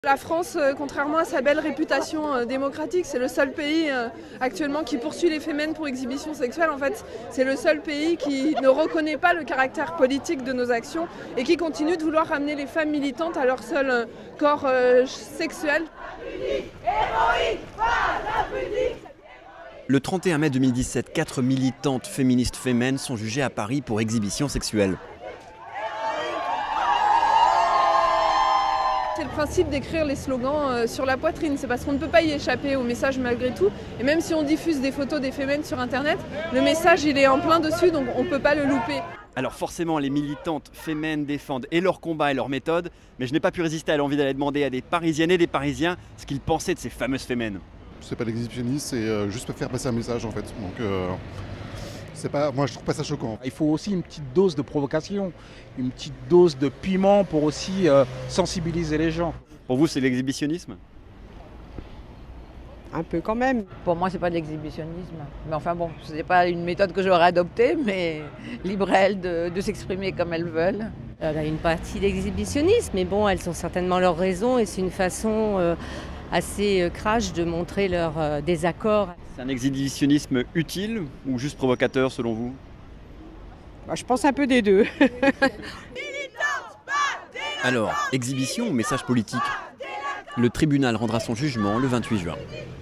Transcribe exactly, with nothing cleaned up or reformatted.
La France, euh, contrairement à sa belle réputation euh, démocratique, c'est le seul pays euh, actuellement qui poursuit les fémènes pour exhibition sexuelle. En fait, c'est le seul pays qui ne reconnaît pas le caractère politique de nos actions et qui continue de vouloir ramener les femmes militantes à leur seul euh, corps euh, sexuel. Le trente et un mai deux mille dix-sept, quatre militantes féministes fémènes sont jugées à Paris pour exhibition sexuelle. C'est le principe d'écrire les slogans sur la poitrine, c'est parce qu'on ne peut pas y échapper au message malgré tout. Et même si on diffuse des photos des fémènes sur internet, le message il est en plein dessus, donc on ne peut pas le louper. Alors forcément, les militantes fémènes défendent et leur combat et leur méthode, mais je n'ai pas pu résister à l'envie d'aller demander à des Parisiennes et des Parisiens ce qu'ils pensaient de ces fameuses fémènes. C'est pas l'exhibitionnisme, c'est euh, juste faire passer un message en fait. Donc, euh, c'est pas, moi je trouve pas ça choquant. Il faut aussi une petite dose de provocation, une petite dose de piment pour aussi euh, sensibiliser les gens. Pour vous, c'est l'exhibitionnisme ? Un peu quand même. Pour moi, c'est pas de l'exhibitionnisme. Mais enfin bon, ce n'est pas une méthode que j'aurais adoptée, mais libre à elles de, de s'exprimer comme elles veulent. Il y a une partie d'exhibitionnisme, mais bon, elles ont certainement leurs raisons et c'est une façon euh, assez euh, crash de montrer leur euh, désaccord. C'est un exhibitionnisme utile ou juste provocateur selon vous ? Bah, je pense un peu des deux. Alors, exhibition ou message politique ? Le tribunal rendra son jugement le vingt-huit juin.